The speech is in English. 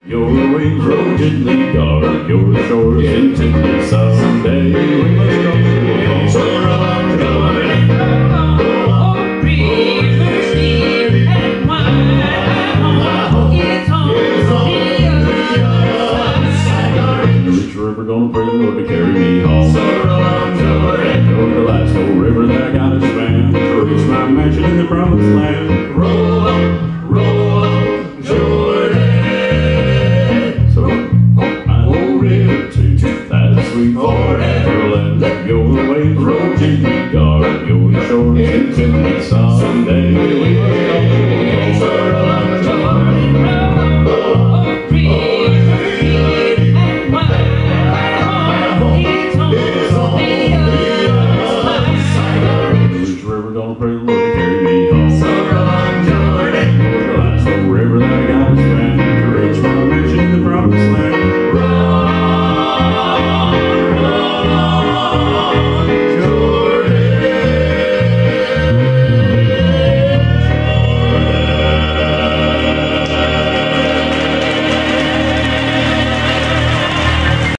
Your wings roll gently, dark, your shores into the someday we must come to a home. So run,